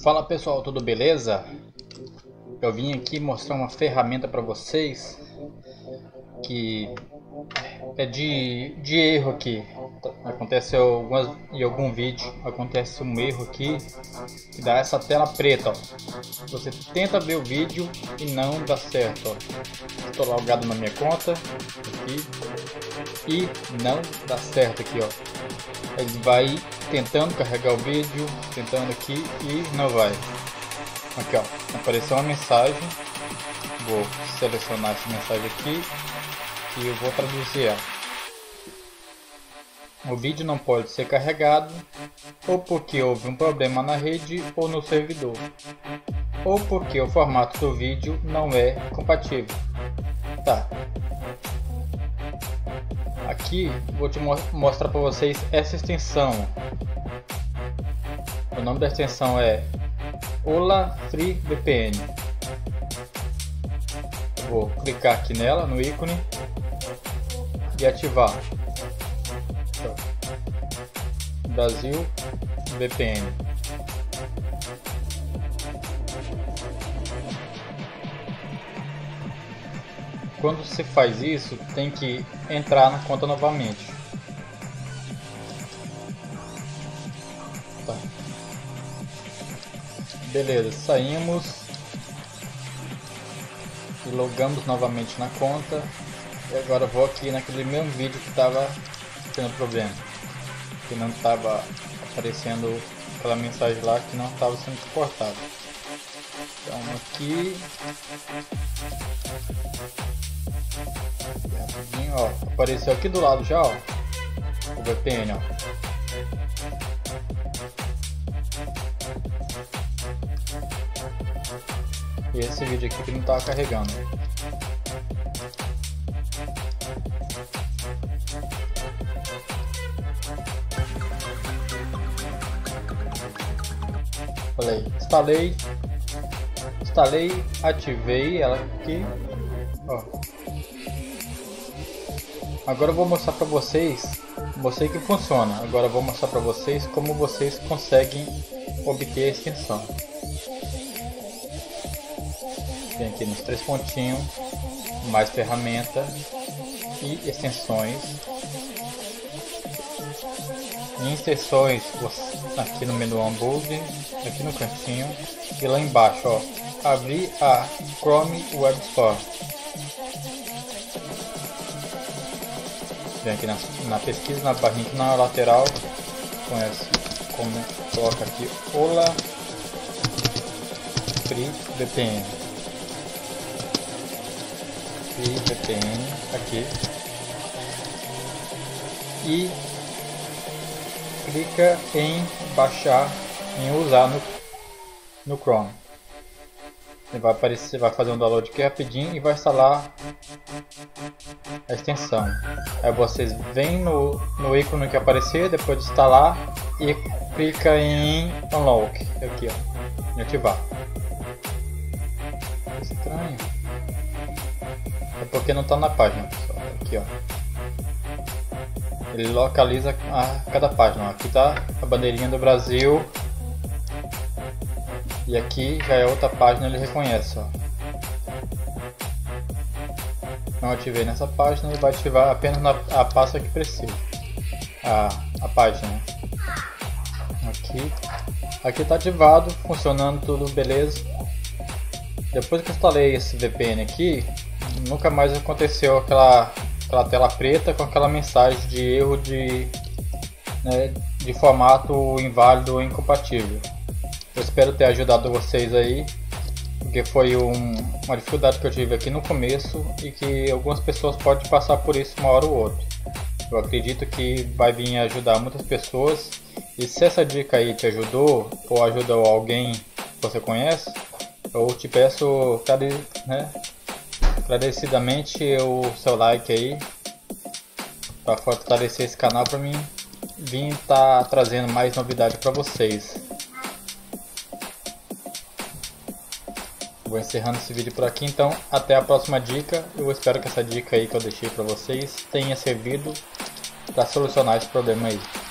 Fala pessoal, tudo beleza? Eu vim aqui mostrar uma ferramenta para vocês que é de erro aqui. Acontece em algum vídeo, acontece um erro aqui que dá essa tela preta, ó. Você tenta ver o vídeo e não dá certo, ó. Estou logado na minha conta aqui e não dá certo aqui, ó. Ele vai tentando carregar o vídeo, tentando aqui e não vai. Aqui, ó, apareceu uma mensagem. Vou selecionar essa mensagem aqui e eu vou traduzir ela. O vídeo não pode ser carregado, ou porque houve um problema na rede ou no servidor, ou porque o formato do vídeo não é compatível. Tá. Aqui vou te mostrar para vocês essa extensão. O nome da extensão é Ola Free VPN. Vou clicar aqui nela, no ícone, e ativar. Brasil VPN. Quando você faz isso, tem que entrar na conta novamente. Tá. Beleza, saímos e logamos novamente na conta. E agora eu vou aqui naquele mesmo vídeo que estava tendo problema, que não estava aparecendo aquela mensagem lá, que não estava sendo suportada. Então aqui, ó, apareceu aqui do lado já, ó, o VPN, ó. E esse vídeo aqui que não estava carregando. Falei, instalei, ativei ela aqui, ó. Agora eu vou mostrar para vocês, mostrei que funciona. Agora eu vou mostrar para vocês como vocês conseguem obter a extensão. Vem aqui nos três pontinhos, mais ferramenta e extensões. Em extensões, aqui no menu hambúrguer, aqui no cantinho e lá embaixo, ó, abrir a Chrome Web Store. Vem aqui na pesquisa, na barrinha aqui na lateral, coloca aqui Ola Free VPN. Free VPN aqui. E clica em baixar, em usar no Chrome. Ele vai aparecer, vai fazer um download aqui rapidinho e vai instalar a extensão. Aí vocês vêm no ícone que aparecer depois de instalar e clica em Unlock aqui, ó, em ativar. Estranho. É porque não está na página, pessoal. Aqui, ó. Ele localiza cada página. Aqui está a bandeirinha do Brasil. E aqui já é outra página, ele reconhece, ó. Não ativei nessa página, ele vai ativar apenas a pasta que precisa. A página. Aqui está ativado, funcionando tudo beleza. Depois que eu instalei esse VPN aqui, nunca mais aconteceu aquela tela preta com aquela mensagem de erro de formato inválido ou incompatível. Eu espero ter ajudado vocês aí, porque foi uma dificuldade que eu tive aqui no começo e que algumas pessoas podem passar por isso uma hora ou outra. Eu acredito que vai vir ajudar muitas pessoas, e se essa dica aí te ajudou ou ajudou alguém que você conhece, eu te peço agradecidamente o seu like aí para fortalecer esse canal, para mim vir estar trazendo mais novidade para vocês. Vou encerrando esse vídeo por aqui, então até a próxima dica. Eu espero que essa dica aí que eu deixei para vocês tenha servido para solucionar esse problema aí.